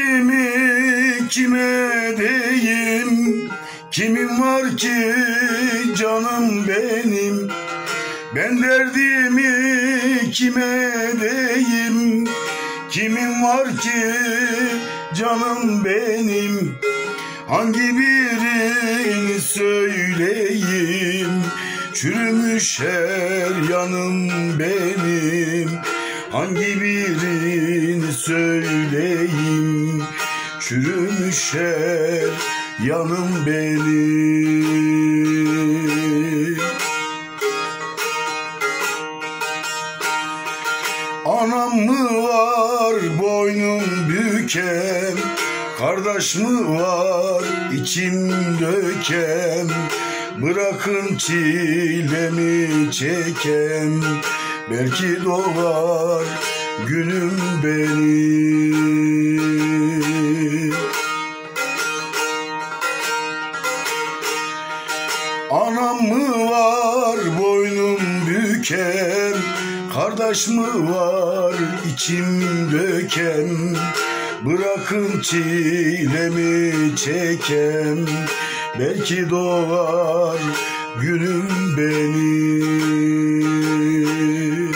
derdimi kime diyeyim? Kimim var ki canım benim? Ben derdimi kime diyeyim? Kimim var ki canım benim? Hangi birini söyleyeyim? Çürümüş her yanım benim. Hangi birini söyleyeyim? Çürümüş her yanım benim. Anam mı var boynum büken? Kardeş mi var içim döken? Bırakın çilemi çeken, belki doğar günüm benim. Anam mı var boynum büken? Kardeş mi var içim döken? Bırakın çilemi çeken, belki doğar günüm benim.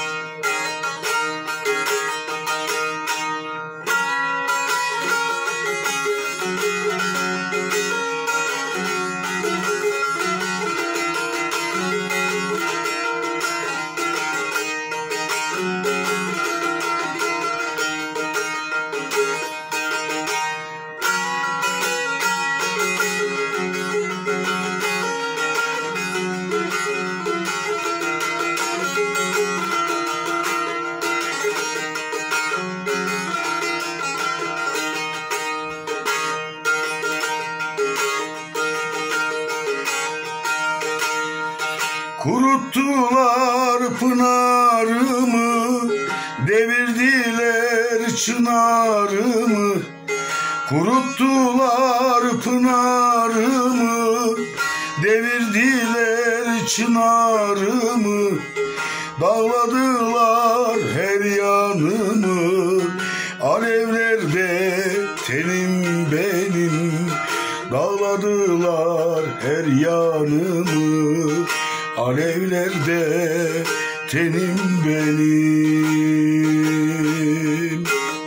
Kuruttular pınarımı, devirdiler çınarımı. Kuruttular pınarımı, devirdiler çınarımı. Dağladılar her yanımı, alevlerde tenim benim. Dağladılar her yanımı, alevlerde tenim benim.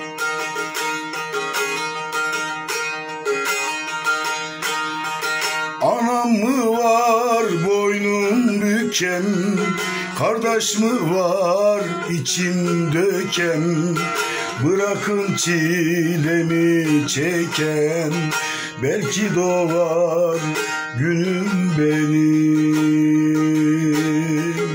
Anam mı var boynum büken? Kardeş mi var içim döken? Bırakın çilemi çeken, belki doğar günüm benim.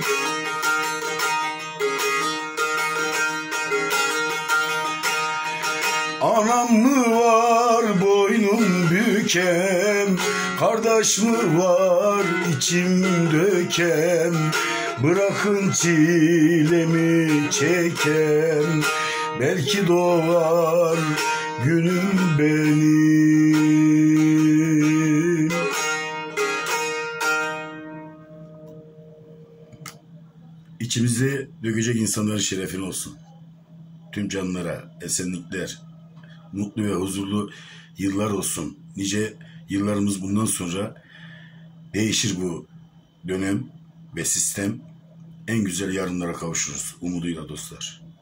Anam mı var boynum büken? Kardeş mi var içim döken? Bırakın çilemi çeken, belki doğar günüm benim. İçimize dökecek insanların şerefine olsun. Tüm canlara esenlikler, mutlu ve huzurlu yıllar olsun. Nice yıllarımız bundan sonra değişir bu dönem ve sistem. En güzel yarınlara kavuşuruz umuduyla dostlar.